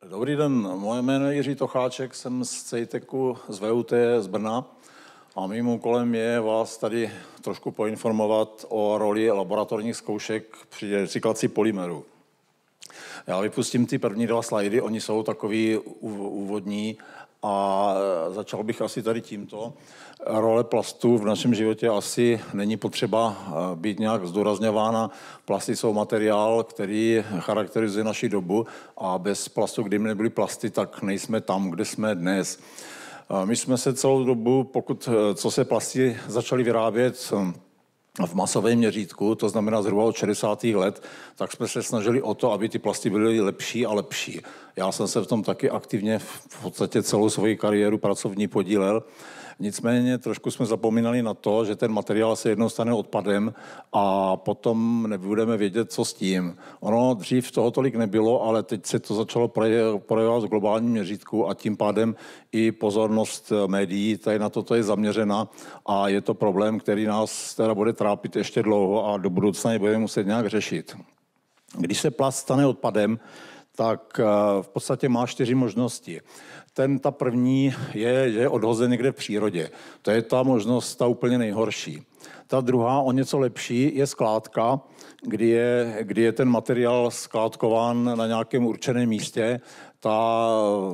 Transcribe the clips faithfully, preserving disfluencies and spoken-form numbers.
Dobrý den, moje jméno je Jiří Tocháček, jsem z CEITECu z V U T z Brna a mým úkolem je vás tady trošku poinformovat o roli laboratorních zkoušek při recyklaci polymerů. Já vypustím ty první dva slajdy, oni jsou takový úvodní a začal bych asi tady tímto. Role plastů v našem životě asi není potřeba být nějak zdůrazňována. Plasty jsou materiál, který charakterizuje naši dobu a bez plastu, kdyby nebyly plasty, tak nejsme tam, kde jsme dnes. My jsme se celou dobu, pokud co se plasty začaly vyrábět v masovém měřítku, to znamená zhruba od šedesátých let, tak jsme se snažili o to, aby ty plasty byly lepší a lepší. Já jsem se v tom taky aktivně v podstatě celou svoji kariéru pracovní podílel. Nicméně trošku jsme zapomínali na to, že ten materiál se jednou stane odpadem a potom nebudeme vědět, co s tím. Ono dřív toho tolik nebylo, ale teď se to začalo projevovat v globálním měřítku a tím pádem i pozornost médií tady na toto je zaměřena a je to problém, který nás teda bude trápit ještě dlouho a do budoucna je budeme muset nějak řešit. Když se plast stane odpadem, tak v podstatě má čtyři možnosti. Ten, ta první je, že je odhozen někde v přírodě. To je ta možnost, ta úplně nejhorší. Ta druhá, o něco lepší, je skládka, kdy je, kdy je ten materiál skládkován na nějakém určeném místě. Ta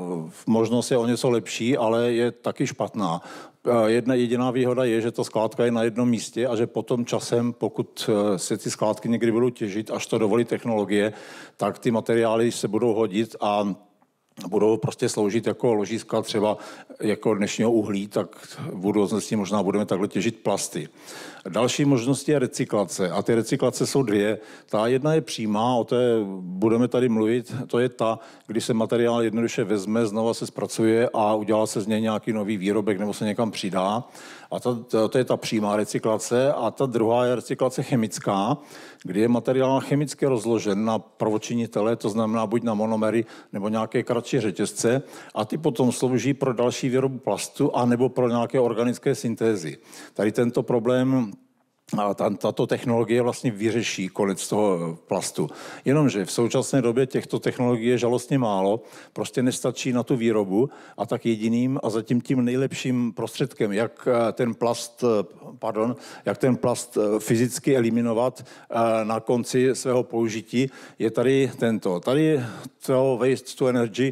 možnost je o něco lepší, ale je taky špatná. Jedna jediná výhoda je, že ta skládka je na jednom místě a že potom časem, pokud se ty skládky někdy budou těžit, až to dovolí technologie, tak ty materiály se budou hodit a budou prostě sloužit jako ložiska třeba jako dnešního uhlí, tak v budoucnosti možná budeme takhle těžit plasty. Další možnost je recyklace a ty recyklace jsou dvě. Ta jedna je přímá, o té budeme tady mluvit, to je ta, kdy se materiál jednoduše vezme, znova se zpracuje a udělá se z něj nějaký nový výrobek nebo se někam přidá. A to, to, to je ta přímá recyklace a ta druhá je recyklace chemická, kdy je materiál chemicky rozložen na prvočinitele, to znamená buď na monomery nebo nějaké kratší řetězce a ty potom slouží pro další výrobu plastu a nebo pro nějaké organické syntézy. Tady tento problém a tato technologie vlastně vyřeší konec toho plastu. Jenomže v současné době těchto technologií je žalostně málo, prostě nestačí na tu výrobu a tak jediným a zatím tím nejlepším prostředkem, jak ten plast, pardon, jak ten plast fyzicky eliminovat na konci svého použití, je tady tento. Tady to waste to energy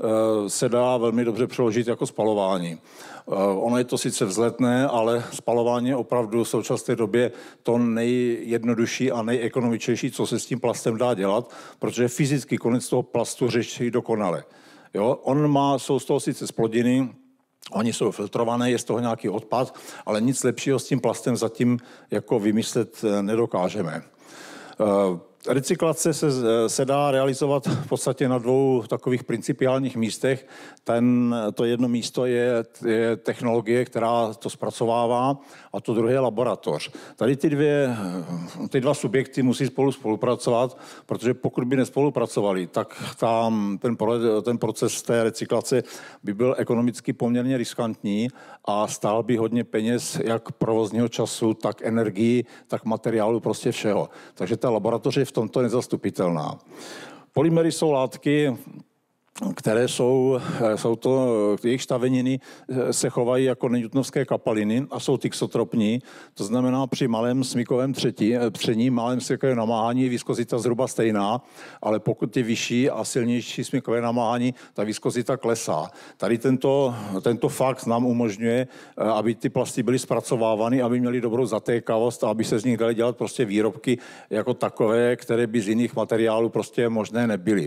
se dá velmi dobře přeložit jako spalování. Ono je to sice vzletné, ale spalování je opravdu v současné době to nejjednodušší a nejekonomičtější, co se s tím plastem dá dělat, protože fyzicky konec toho plastu řeší dokonale. Jo? On má, jsou z toho sice splodiny, oni jsou filtrované, je z toho nějaký odpad, ale nic lepšího s tím plastem zatím jako vymyslet nedokážeme. Recyklace se, se dá realizovat v podstatě na dvou takových principiálních místech. Ten, to jedno místo je, je technologie, která to zpracovává, a to druhé je laboratoř. Tady ty, dvě, ty dva subjekty musí spolu spolupracovat, protože pokud by nespolupracovali, tak tam ten, ten proces té recyklace by byl ekonomicky poměrně riskantní a stál by hodně peněz, jak provozního času, tak energii, tak materiálu, prostě všeho. Takže ta laboratoř je v tomto nezastupitelná. Polymery jsou látky, které jsou, jsou to, jejich staveniny se chovají jako nenewtonovské kapaliny a jsou tixotropní, to znamená při malém smykovém třetí, tření, malém smykovém namáhání je viskozita zhruba stejná, ale pokud je vyšší a silnější smykové namáhání, ta viskozita klesá. Tady tento, tento fakt nám umožňuje, aby ty plasty byly zpracovávány, aby měly dobrou zatékavost a aby se z nich daly dělat prostě výrobky jako takové, které by z jiných materiálů prostě možné nebyly.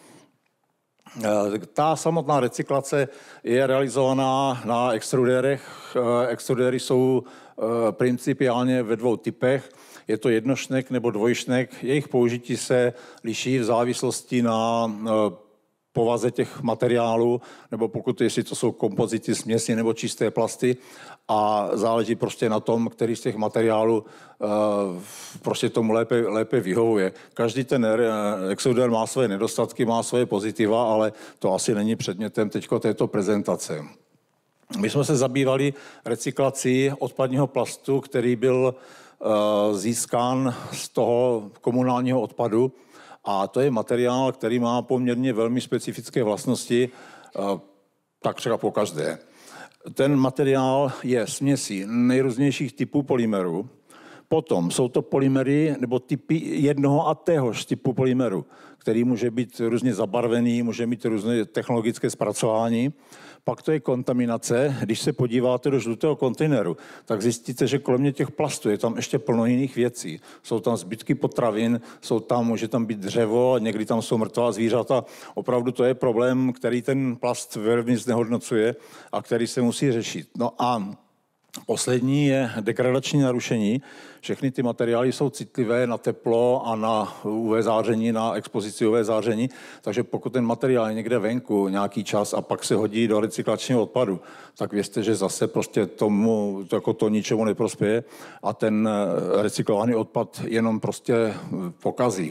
Ta samotná recyklace je realizovaná na extrudérech. Extrudéry jsou principiálně ve dvou typech. Je to jednošnek nebo dvojšnek. Jejich použití se liší v závislosti na povaze těch materiálů, nebo pokud jestli to jsou kompozity, směsi nebo čisté plasty a záleží prostě na tom, který z těch materiálů uh, prostě tomu lépe, lépe vyhovuje. Každý ten extrudér má své nedostatky, má své pozitiva, ale to asi není předmětem teďko této prezentace. My jsme se zabývali recyklací odpadního plastu, který byl uh, získán z toho komunálního odpadu, A to je materiál, který má poměrně velmi specifické vlastnosti, tak třeba po každé. Ten materiál je směsí nejrůznějších typů polymerů. Potom jsou to polymery nebo typy jednoho a téhož typu polymeru, který může být různě zabarvený, může mít různé technologické zpracování. Pak to je kontaminace. Když se podíváte do žlutého kontejneru, tak zjistíte, že kolem těch plastů je tam ještě plno jiných věcí. Jsou tam zbytky potravin, jsou tam, může tam být dřevo, někdy tam jsou mrtvá zvířata. Opravdu to je problém, který ten plast velmi znehodnocuje a který se musí řešit. No a poslední je degradační narušení. Všechny ty materiály jsou citlivé na teplo a na U V záření, na expozici U V záření, takže pokud ten materiál je někde venku nějaký čas a pak se hodí do recyklačního odpadu, tak věřte, že zase prostě tomu to, jako to ničemu neprospěje a ten recyklovaný odpad jenom prostě pokazí.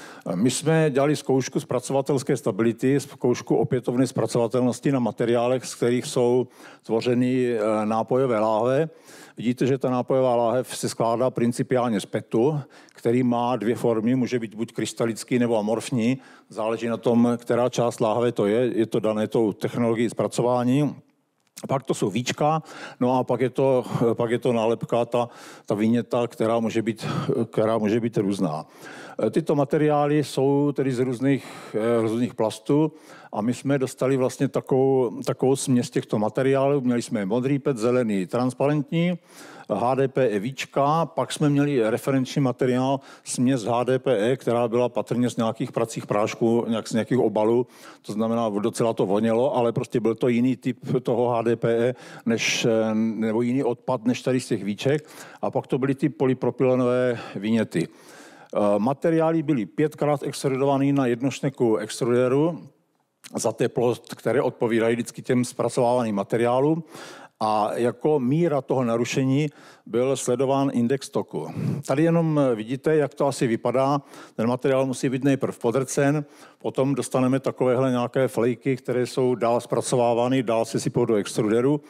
My jsme dělali zkoušku zpracovatelské stability, zkoušku opětovné zpracovatelnosti na materiálech, z kterých jsou tvořeny nápojové láhve. Vidíte, že ta nápojová láhev se skládá principiálně z petu, který má dvě formy, může být buď krystalický nebo amorfní, záleží na tom, která část láhve to je, je to dané tou technologií zpracování. Pak to jsou víčka, no a pak je to, pak je to nálepka, ta, ta viněta, která může být, která může být různá. Tyto materiály jsou tedy z různých, různých plastů a my jsme dostali vlastně takovou, takovou směs těchto materiálů. Měli jsme modrý pet, zelený, transparentní, H D P E víčka, pak jsme měli referenční materiál, směs H D P E, která byla patrně z nějakých pracích prášků, nějak z nějakých obalů, to znamená, docela to vonělo, ale prostě byl to jiný typ toho H D P E, než, nebo jiný odpad než tady z těch víček. A pak to byly ty polypropylenové viněty. Materiály byly pětkrát extrudovaný na jednošneku extruderu za teplot, které odpovídají vždycky těm zpracovávaným materiálům. A jako míra toho narušení byl sledován index toku. Tady jenom vidíte, jak to asi vypadá. Ten materiál musí být nejprve podrcen, potom dostaneme takovéhle nějaké flejky, které jsou dál zpracovávány, dál se sypou do extruderu.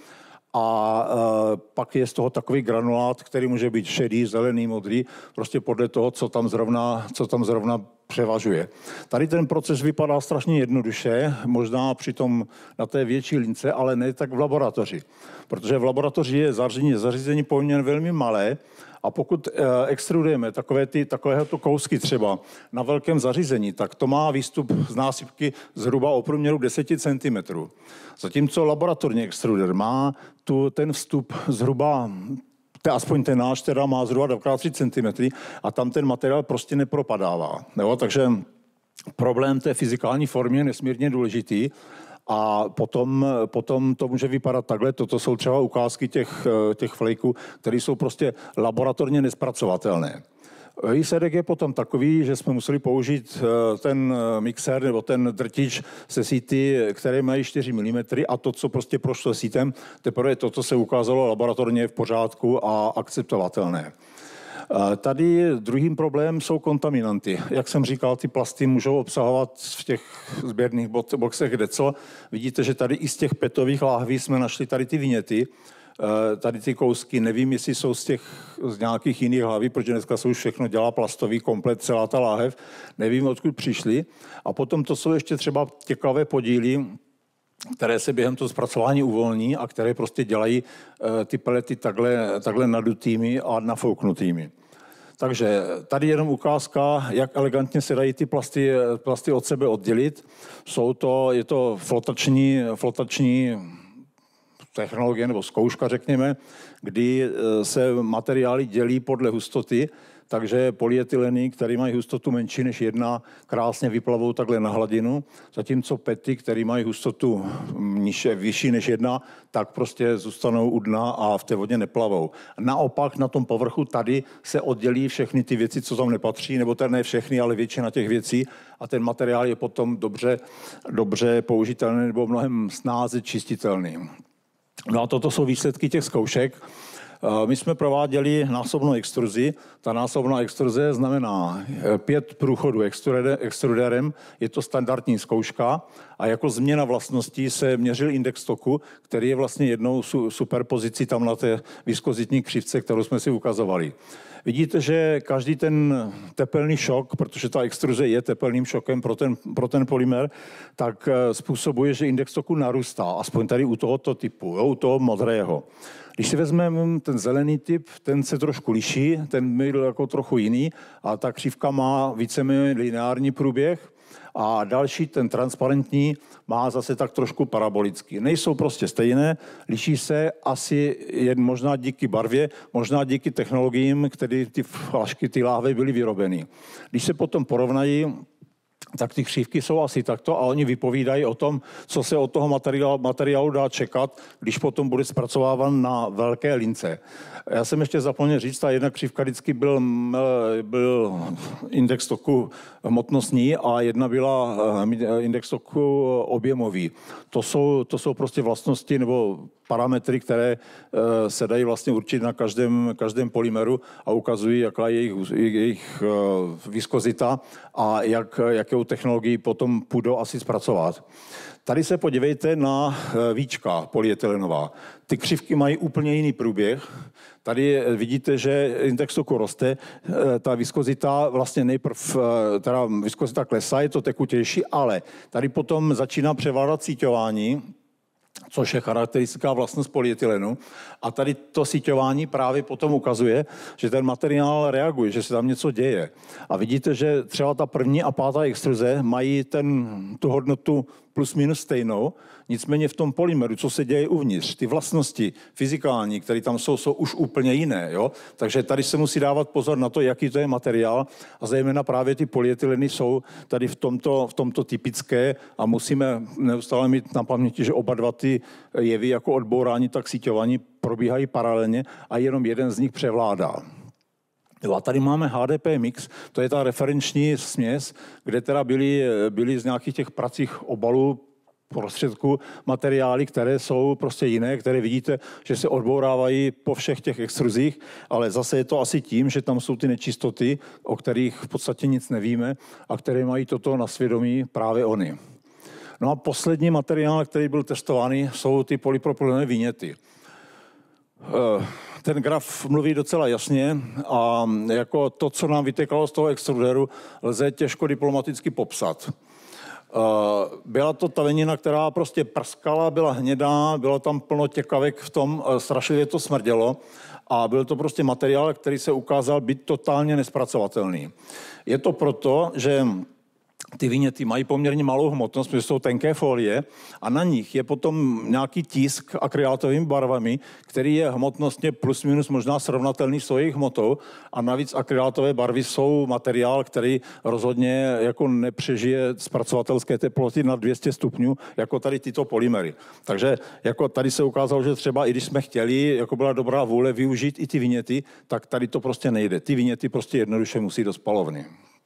A e, pak je z toho takový granulát, který může být šedý, zelený, modrý, prostě podle toho, co tam zrovna, co tam zrovna převažuje. Tady ten proces vypadá strašně jednoduše, možná přitom na té větší lince, ale ne tak v laboratoři. Protože v laboratoři je zařízení, zařízení poměrně velmi malé a pokud e, extrudujeme takové ty, takovéhoto kousky třeba na velkém zařízení, tak to má výstup z násypky zhruba o průměru deset centimetrů. Zatímco laboratorní extruder má tu, ten vstup zhruba, aspoň ten náš teda má zhruba dvakrát tři centimetry a tam ten materiál prostě nepropadává. Jo? Takže problém té fyzikální formy je nesmírně důležitý. A potom, potom to může vypadat takhle. Toto jsou třeba ukázky těch, těch flejků, které jsou prostě laboratorně nespracovatelné. Výsledek je potom takový, že jsme museli použít ten mixér nebo ten drtič se síty, které mají čtyři milimetry a to, co prostě prošlo sítem, teprve to, co se ukázalo laboratorně v pořádku a akceptovatelné. Tady druhým problémem jsou kontaminanty. Jak jsem říkal, ty plasty můžou obsahovat v těch sběrných boxech kdeco. Vidíte, že tady i z těch petových láhví jsme našli tady ty viněty. Tady ty kousky, nevím, jestli jsou z těch z nějakých jiných hlaví, protože dneska se už všechno dělá plastový komplet, celá ta láhev. Nevím, odkud přišli. A potom to jsou ještě třeba těkavé podíly, které se během toho zpracování uvolní a které prostě dělají ty pelety takhle, takhle nadutými a nafouknutými. Takže tady jenom ukázka, jak elegantně se dají ty plasty, plasty od sebe oddělit. Jsou to, je to flotační, flotační technologie nebo zkouška, řekněme, kdy se materiály dělí podle hustoty, takže polyetyleny, které mají hustotu menší než jedna, krásně vyplavou takhle na hladinu, zatímco pety, které mají hustotu nižší, vyšší než jedna, tak prostě zůstanou u dna a v té vodě neplavou. Naopak na tom povrchu tady se oddělí všechny ty věci, co tam nepatří, nebo tady ne všechny, ale většina těch věcí a ten materiál je potom dobře, dobře použitelný nebo mnohem snáze čistitelný. No a toto jsou výsledky těch zkoušek. My jsme prováděli násobnou extruzi. Ta násobná extruze znamená pět průchodů extruderem, je to standardní zkouška a jako změna vlastností se měřil index toku, který je vlastně jednou superpozicí tam na té viskozitní křivce, kterou jsme si ukazovali. Vidíte, že každý ten tepelný šok, protože ta extruze je tepelným šokem pro ten, pro ten polymer, tak způsobuje, že index toku narůstá, aspoň tady u tohoto typu, jo, u toho modrého. Když si vezmeme ten zelený typ, ten se trošku liší, ten byl jako trochu jiný a ta křivka má víceméně lineární průběh. A další, ten transparentní, má zase tak trošku parabolický. Nejsou prostě stejné, liší se asi jen možná díky barvě, možná díky technologiím, které ty flašky, ty láhve byly vyrobeny. Když se potom porovnají, tak ty křivky jsou asi takto a oni vypovídají o tom, co se od toho materiálu, materiálu dá čekat, když potom bude zpracováván na velké lince. Já jsem ještě zapomněl říct, ta jedna křivka vždycky byl, byl index toku hmotnostní a jedna byla index toku objemový. To jsou, to jsou prostě vlastnosti nebo parametry, které se dají vlastně určit na každém, každém polymeru a ukazují, jaká je jejich, jejich viskozita a jak, jakou technologii potom půjdou asi zpracovat. Tady se podívejte na víčka polyetylenová. Ty křivky mají úplně jiný průběh. Tady vidíte, že index toku roste, ta viskozita vlastně nejprv, teda viskozita klesá, je to tekutější, ale tady potom začíná převládat síťování, což je charakteristická vlastnost polyetylenu. A tady to síťování právě potom ukazuje, že ten materiál reaguje, že se tam něco děje. A vidíte, že třeba ta první a pátá extruze mají ten, tu hodnotu plus minus stejnou, nicméně v tom polymeru, co se děje uvnitř, ty vlastnosti fyzikální, které tam jsou, jsou už úplně jiné. Jo? Takže tady se musí dávat pozor na to, jaký to je materiál a zejména právě ty polyetyleny jsou tady v tomto, v tomto typické a musíme neustále mít na paměti, že oba dva ty jevy jako odbourání, tak síťování probíhají paralelně a jenom jeden z nich převládá. Jo, a tady máme H D P mix, to je ta referenční směs, kde teda byly, byly z nějakých těch pracích obalů prostředků materiály, které jsou prostě jiné, které vidíte, že se odbourávají po všech těch extruzích, ale zase je to asi tím, že tam jsou ty nečistoty, o kterých v podstatě nic nevíme a které mají toto na svědomí právě oni. No a poslední materiál, který byl testovaný, jsou ty polypropylenové viněty. Ten graf mluví docela jasně a jako to, co nám vytekalo z toho extruderu, lze těžko diplomaticky popsat. Byla to tavenina, která prostě prskala, byla hnědá, bylo tam plno těkavek v tom, strašlivě to smrdělo a byl to prostě materiál, který se ukázal být totálně nespracovatelný. Je to proto, že ty viněty mají poměrně malou hmotnost, protože jsou tenké folie a na nich je potom nějaký tisk akrylátovými barvami, který je hmotnostně plus minus možná srovnatelný s jejich hmotou a navíc akrylátové barvy jsou materiál, který rozhodně jako nepřežije zpracovatelské teploty na dvě stě stupňů, jako tady tyto polymery. Takže jako tady se ukázalo, že třeba i když jsme chtěli, jako byla dobrá vůle využít i ty viněty, tak tady to prostě nejde. Ty viněty prostě jednoduše musí do spalovny.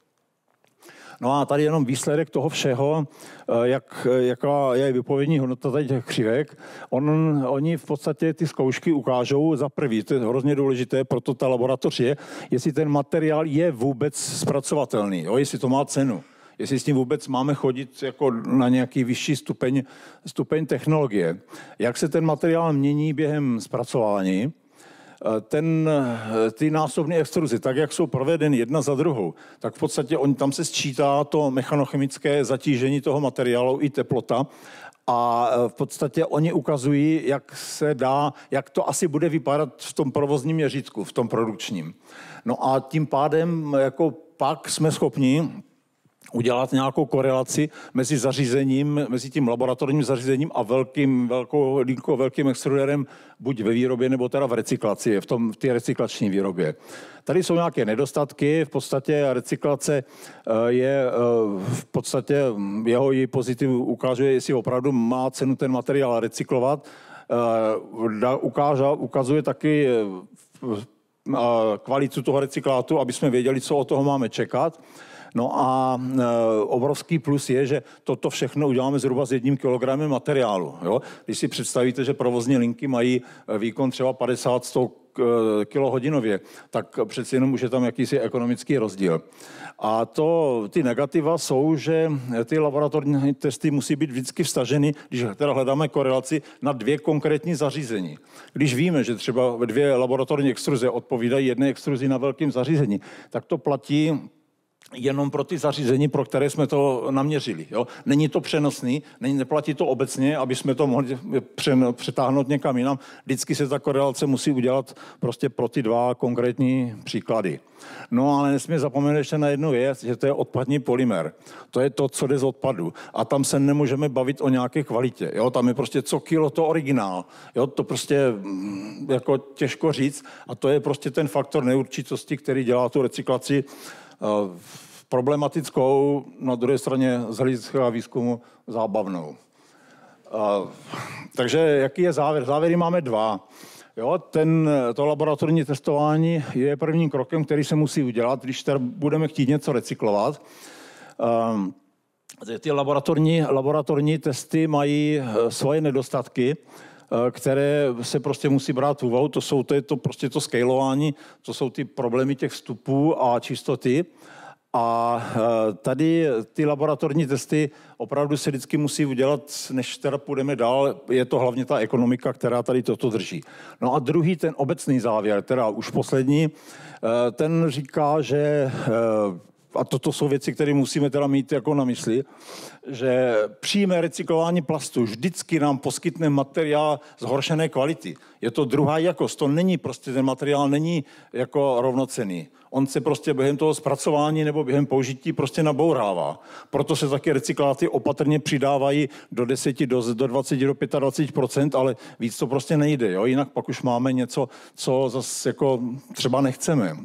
No a tady jenom výsledek toho všeho, jak, jaká je vypovědní hodnota tady těch křivek. On, oni v podstatě ty zkoušky ukážou za prvý, to je hrozně důležité, proto ta laboratoř je, jestli ten materiál je vůbec zpracovatelný, jo, jestli to má cenu. Jestli s tím vůbec máme chodit jako na nějaký vyšší stupeň, stupeň technologie. Jak se ten materiál mění během zpracování, ten, ty násobné extruzy, tak jak jsou provedeny jedna za druhou, tak v podstatě on, tam se sčítá to mechanochemické zatížení toho materiálu i teplota a v podstatě oni ukazují, jak se dá, jak to asi bude vypadat v tom provozním měřítku, v tom produkčním. No a tím pádem jako pak jsme schopni udělat nějakou korelaci mezi zařízením, mezi tím laboratorním zařízením a velkým, velkou linkou, velkým extruderem, buď ve výrobě, nebo teda v recyklaci, v tom, v té recyklační výrobě. Tady jsou nějaké nedostatky, v podstatě recyklace je v podstatě, jeho její pozitiv ukazuje, jestli opravdu má cenu ten materiál recyklovat. Ukáže, ukazuje taky kvalitu toho recyklátu, aby jsme věděli, co od toho máme čekat. No a e, obrovský plus je, že toto všechno uděláme zhruba s jedním kilogramem materiálu. Jo? Když si představíte, že provozní linky mají výkon třeba padesát sto kilohodinově, tak přeci jenom už je tam jakýsi ekonomický rozdíl. A to, ty negativa jsou, že ty laboratorní testy musí být vždycky vstaženy, když teda hledáme korelaci, na dvě konkrétní zařízení. Když víme, že třeba dvě laboratorní extruze odpovídají jedné extruzi na velkém zařízení, tak to platí jenom pro ty zařízení, pro které jsme to naměřili. Jo? Není to přenosný, není, neplatí to obecně, aby jsme to mohli přetáhnout někam jinam. Vždycky se ta korelace musí udělat prostě pro ty dva konkrétní příklady. No ale nesmíme zapomenout ještě na jednu věc, že to je odpadní polymer. To je to, co jde z odpadu. A tam se nemůžeme bavit o nějaké kvalitě. Jo? Tam je prostě co kilo to originál. Jo? To prostě jako těžko říct. A to je prostě ten faktor neurčitosti, který dělá tu recyklaci problematickou, na druhé straně z hlediska výzkumu zábavnou. Takže jaký je závěr? Závěry máme dva. Jo, ten, to laboratorní testování je prvním krokem, který se musí udělat, když tady budeme chtít něco recyklovat. Ty laboratorní, laboratorní testy mají svoje nedostatky, které se prostě musí brát v úvahu. To jsou to, je to prostě to scalování, to jsou ty problémy těch vstupů a čistoty. A tady ty laboratorní testy opravdu se vždycky musí udělat, než teda půjdeme dál. Je to hlavně ta ekonomika, která tady toto drží. No a druhý, ten obecný závěr, teda už poslední, ten říká, že a toto jsou věci, které musíme teda mít jako na mysli, že přímé recyklování plastu vždycky nám poskytne materiál zhoršené kvality. Je to druhá jakost, to není prostě, ten materiál není jako rovnocenný. On se prostě během toho zpracování nebo během použití prostě nabourává. Proto se taky recykláty opatrně přidávají do deseti, do dvaceti, do dvaceti pěti procent, ale víc to prostě nejde. Jo? Jinak pak už máme něco, co zase jako třeba nechceme.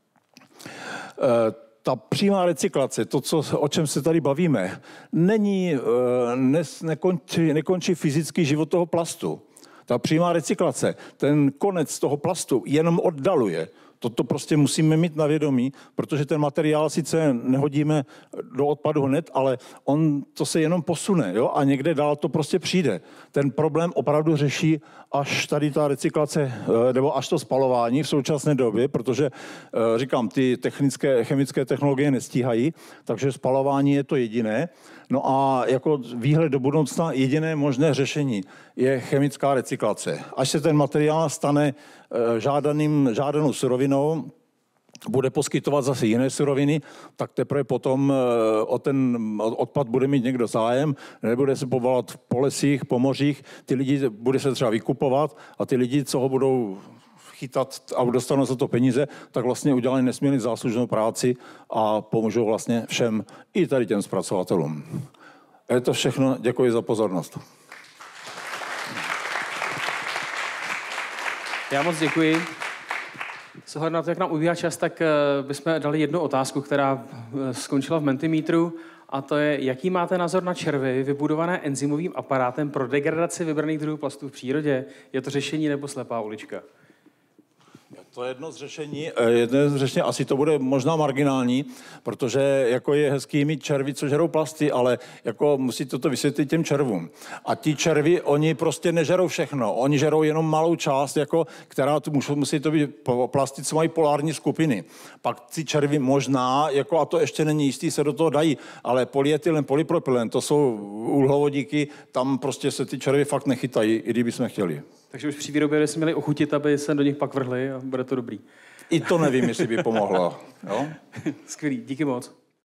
E, Ta přímá recyklace, to, co, o čem se tady bavíme, není, ne, nekončí, nekončí fyzický život toho plastu. Ta přímá recyklace, ten konec toho plastu jenom oddaluje. Toto prostě musíme mít na vědomí, protože ten materiál sice nehodíme do odpadu hned, ale on to se jenom posune, jo? A někde dál to prostě přijde. Ten problém opravdu řeší až tady ta recyklace, nebo až to spalování v současné době, protože, říkám, ty technické, chemické technologie nestíhají, takže spalování je to jediné. No a jako výhled do budoucna jediné možné řešení je chemická recyklace. Až se ten materiál stane žádaným, žádanou surovinou, bude poskytovat zase jiné suroviny, tak teprve potom o ten odpad bude mít někdo zájem, nebude se povolat po lesích, po mořích, ty lidi bude se třeba vykupovat a ty lidi, co ho budou chytat a dostanou za to peníze, tak vlastně udělají nesmírně záslužnou práci a pomůžou vlastně všem, i tady těm zpracovatelům. Je to všechno, děkuji za pozornost. Já moc děkuji. S ohledem na to, jak nám ubíhá čas, tak bychom dali jednu otázku, která skončila v Mentimetru, a to je, jaký máte názor na červy vybudované enzymovým aparátem pro degradaci vybraných druhů plastů v přírodě? Je to řešení nebo slepá ulička? To je jedno z řešení, jedno z řešení, asi to bude možná marginální, protože jako je hezký mít červy, co žerou plasty, ale jako musí toto vysvětlit těm červům. A ti červy, oni prostě nežerou všechno, oni žerou jenom malou část, jako, která tu musí, musí to být plasty, co mají polární skupiny. Pak ty červy možná, jako, a to ještě není jistý, se do toho dají, ale polyetylen, polypropylen, to jsou uhlovodíky, tam prostě se ty červy fakt nechytají, i kdyby jsme chtěli. Takže už při výrobě bychom měli ochutit, aby se do nich pak vrhli a bude to dobrý. I to nevím, jestli by pomohlo. Jo? Skvělý, díky moc.